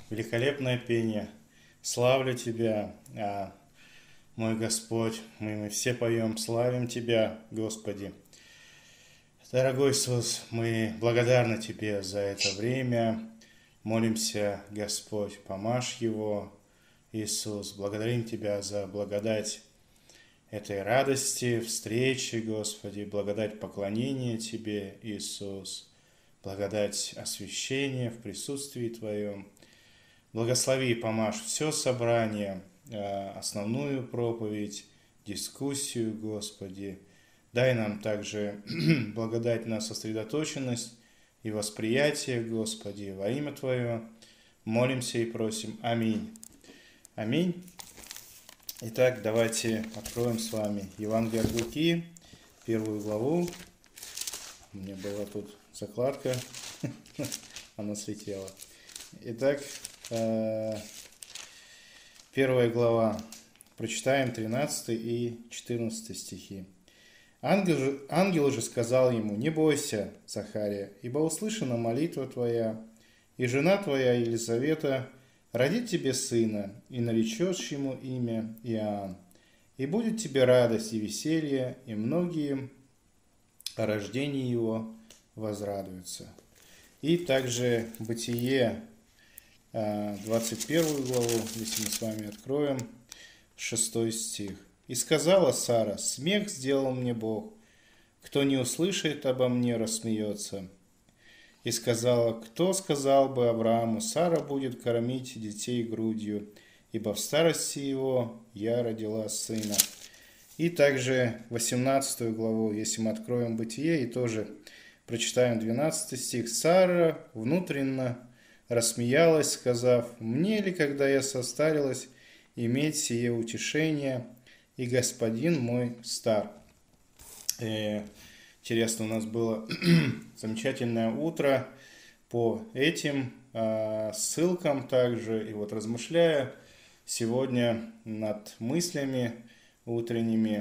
великолепное пение. Славлю Тебя, мой Господь. Мы все поем, славим Тебя, Господи. Дорогой Иисус, мы благодарны Тебе за это время. Молимся, Господь, помажь его, Иисус. Благодарим Тебя за благодать этой радости, встречи, Господи, благодать поклонения Тебе, Иисус, благодать освящения в присутствии Твоем. Благослови и помажь все собрание, основную проповедь, дискуссию, Господи. Дай нам также благодать на сосредоточенность и восприятие, Господи, во имя Твое. Молимся и просим. Аминь. Аминь. Итак, давайте откроем с вами Евангелие от Луки, 1 главу. У меня была тут закладка, она слетела. Итак, 1 глава. Прочитаем 13 и 14 стихи. Ангел же сказал ему: «Не бойся, Захария, ибо услышана молитва твоя, и жена твоя Елизавета родит тебе сына, и наречешь ему имя Иоанн. И будет тебе радость и веселье, и многие о рождении его возрадуются». И также Бытие, 21 главу, если мы с вами откроем, 6 стих. «И сказала Сара: смех сделал мне Бог, кто не услышит обо мне, рассмеется. И сказала: кто сказал бы Аврааму: Сара будет кормить детей грудью, ибо в старости его я родила сына». И также 18 главу, если мы откроем Бытие, и тоже прочитаем 12 стих. «Сара внутренно рассмеялась, сказав: мне ли, когда я состарилась, иметь сие утешение, и господин мой стар». Интересно, у нас было замечательное утро по этим ссылкам также. И вот, размышляя сегодня над мыслями утренними,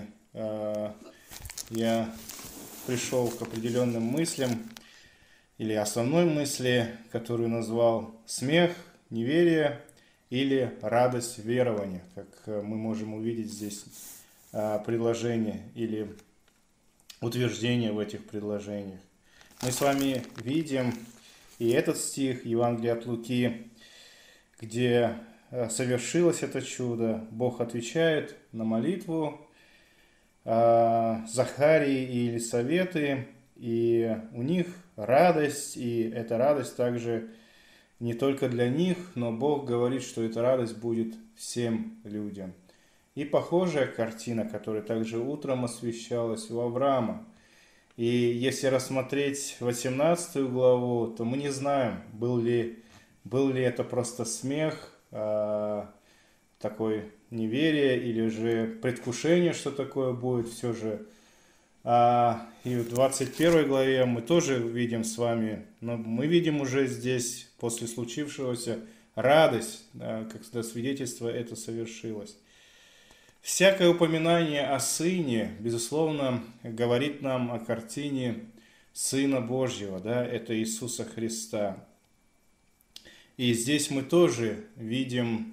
я пришел к определенным мыслям, или основной мысли, которую назвал «смех, неверие» или «радость верования», как мы можем увидеть здесь предложение или утверждение в этих предложениях. Мы с вами видим и этот стих Евангелия от Луки, где совершилось это чудо. Бог отвечает на молитву Захарии и Елисаветы, и у них радость, и эта радость также не только для них, но Бог говорит, что эта радость будет всем людям. И похожая картина, которая также утром освещалась у Авраама. И если рассмотреть 18 главу, то мы не знаем, был ли это просто смех, такое неверие, или же предвкушение, что такое будет все же. И в 21 главе мы тоже видим с вами, но мы видим уже здесь, после случившегося, радость, когда свидетельство это совершилось. Всякое упоминание о Сыне, безусловно, говорит нам о картине Сына Божьего, да, это Иисуса Христа. И здесь мы тоже видим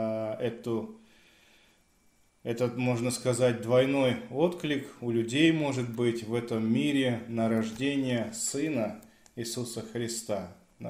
этот, можно сказать, двойной отклик у людей, может быть, в этом мире на рождение Сына Иисуса Христа.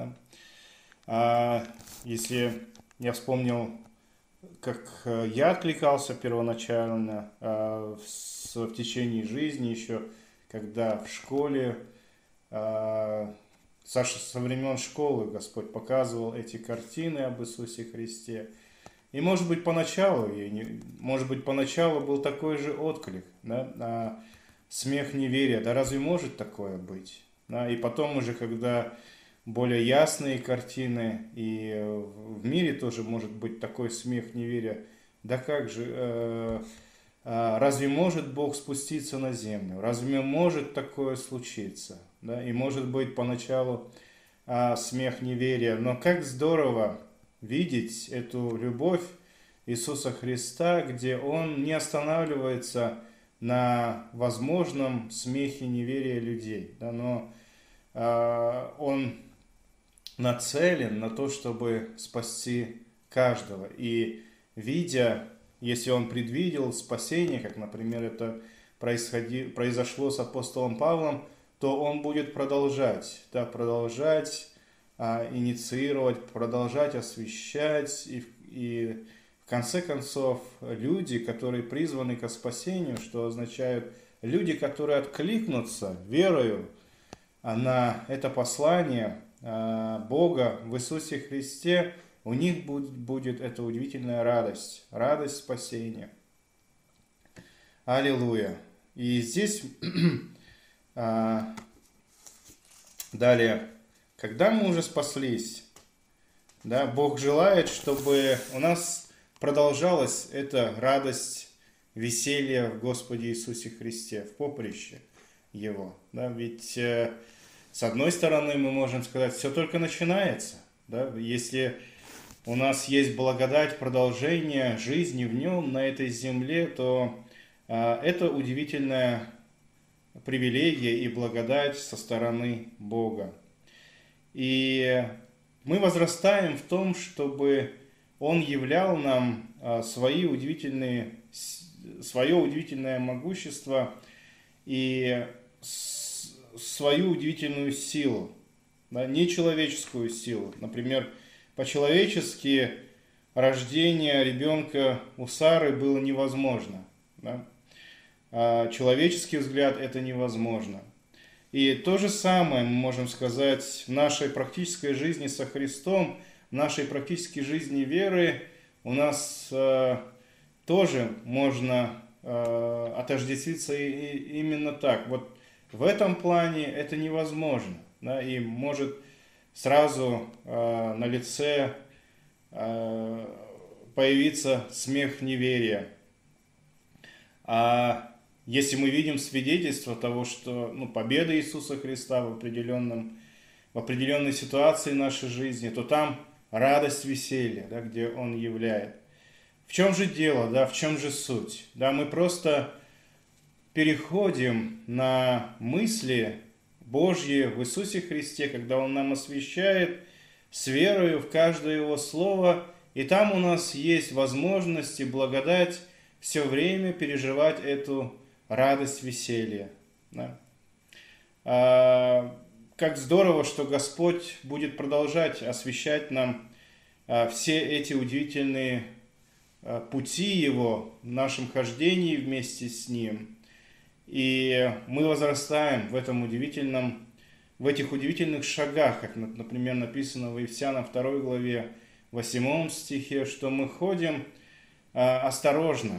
Да? Если я вспомнил, как я откликался первоначально в течение жизни еще, когда в школе, со времен школы Господь показывал эти картины об Иисусе Христе. И может быть поначалу был такой же отклик, да? Смех неверия. Да разве может такое быть? Да? И потом уже, когда более ясные картины, и в мире тоже может быть такой смех неверия. Да как же, разве может Бог спуститься на землю? Разве может такое случиться? Да? И может быть поначалу смех неверия. Но как здорово видеть эту любовь Иисуса Христа, где Он не останавливается на возможном смехе неверия людей, да, но Он нацелен на то, чтобы спасти каждого. И видя, если он предвидел спасение, как, например, это произошло с апостолом Павлом, то он будет продолжать, да, продолжать инициировать, продолжать освещать. И в конце концов, люди, которые призваны к спасению, что означает люди, которые откликнутся верою на это послание Бога в Иисусе Христе, у них будет эта удивительная радость, радость спасения. Аллилуйя. И здесь далее, когда мы уже спаслись, да, Бог желает, чтобы у нас продолжалась эта радость, веселье в Господе Иисусе Христе, в поприще Его. Да? Ведь с одной стороны мы можем сказать, все только начинается. Да? Если у нас есть благодать продолжения жизни в Нем на этой земле, то это удивительная привилегия и благодать со стороны Бога. И мы возрастаем в том, чтобы Он являл нам свое удивительное могущество и свою удивительную силу, да, нечеловеческую силу. Например, по-человечески рождение ребенка у Сары было невозможно. Да? А человеческий взгляд это невозможно. И то же самое мы можем сказать в нашей практической жизни со Христом, в нашей практической жизни веры у нас тоже можно отождествиться именно так. Вот в этом плане это невозможно. Да, и может сразу на лице появиться смех неверия. А если мы видим свидетельство того, что победа Иисуса Христа в определенной ситуации нашей жизни, то там радость, веселье, да, где Он являет. В чем же дело, да, в чем же суть? Да, мы просто переходим на мысли Божьи в Иисусе Христе, когда Он нам освящает с верою в каждое Его слово, и там у нас есть возможность и благодать все время переживать эту радость, веселье. Да. Как здорово, что Господь будет продолжать освещать нам все эти удивительные пути Его в нашем хождении вместе с Ним. И мы возрастаем в этих удивительных шагах, как, например, написано в Ефесянам 2 главе, 8 стихе, что мы ходим осторожно,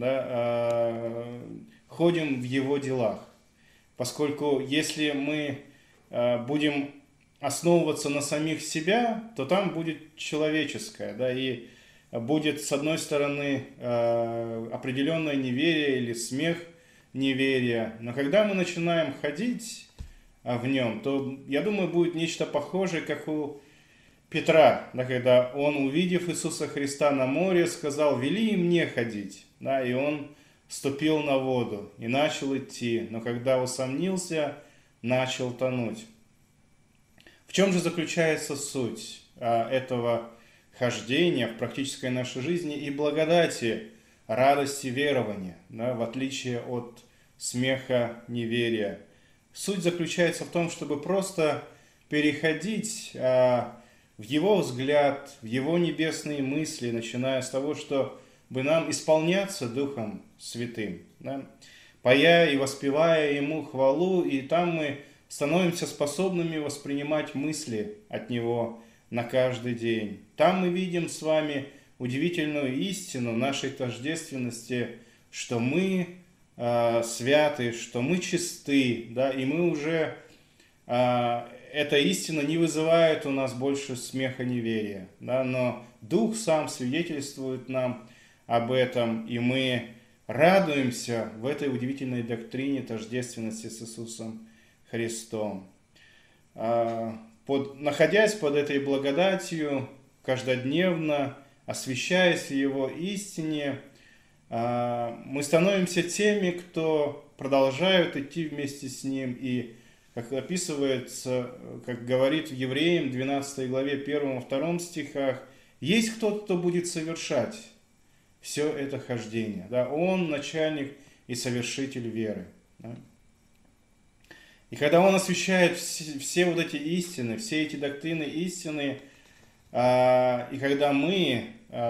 да, ходим в Его делах. Поскольку если мы будем основываться на самих себя, то там будет человеческое, да, и будет, с одной стороны, определенное неверие или смех неверия. Но когда мы начинаем ходить в нем, то, я думаю, будет нечто похожее, как у Петра, да, когда он, увидев Иисуса Христа на море, сказал: «Вели и мне ходить». Да, и он ступил на воду и начал идти, но когда усомнился, начал тонуть. В чем же заключается суть этого хождения в практической нашей жизни и благодати, радости верования, да, в отличие от смеха неверия? Суть заключается в том, чтобы просто переходить в Его взгляд, в Его небесные мысли, начиная с того, чтобы нам исполняться Духом Святым, да, поя и воспевая Ему хвалу, и там мы становимся способными воспринимать мысли от Него на каждый день. Там мы видим с вами удивительную истину нашей тождественности, что мы святы, что мы чисты, да, и мы уже, эта истина не вызывает у нас больше смеха неверия, да, но Дух сам свидетельствует нам об этом, и мы радуемся в этой удивительной доктрине тождественности с Иисусом Христом. Находясь под этой благодатью, каждодневно, освящаясь в Его истине, мы становимся теми, кто продолжают идти вместе с Ним и как описывается, как говорит в Евреям 12 главе 1-2 стихах, есть кто-то, кто будет совершать все это хождение. Да? Он начальник и совершитель веры. Да? И когда Он освещает все вот эти истины, все эти доктрины истины, и когда мы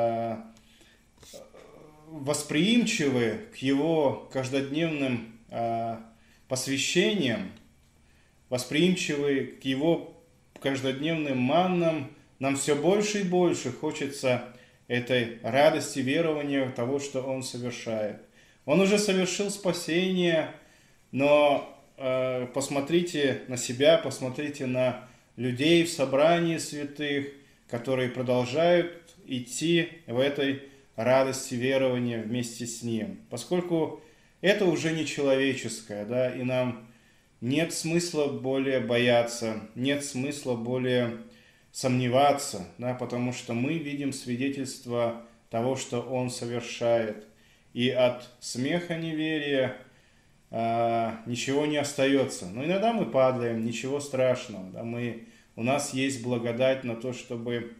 восприимчивы к Его каждодневным посвящениям, восприимчивы к Его каждодневным маннам, нам все больше и больше хочется этой радости, верования того, что Он совершает. Он уже совершил спасение, но посмотрите на себя, посмотрите на людей в собрании святых, которые продолжают идти в этой радости верования вместе с Ним. Поскольку это уже не человеческое, да, и нам нет смысла более бояться, нет смысла более сомневаться, да, потому что мы видим свидетельство того, что Он совершает. И от смеха неверия ничего не остается. Но иногда мы падаем, ничего страшного. Да, у нас есть благодать на то, чтобы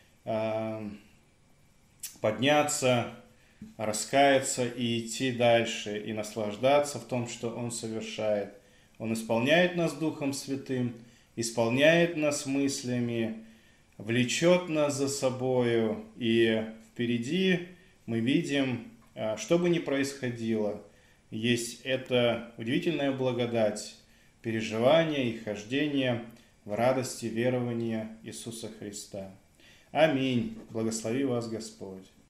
подняться, раскаяться и идти дальше, и наслаждаться в том, что Он совершает. Он исполняет нас Духом Святым, исполняет нас мыслями, влечет нас за собою, и впереди мы видим, что бы ни происходило, есть эта удивительная благодать, переживания и хождения в радости верования Иисуса Христа. Аминь. Благослови вас Господь.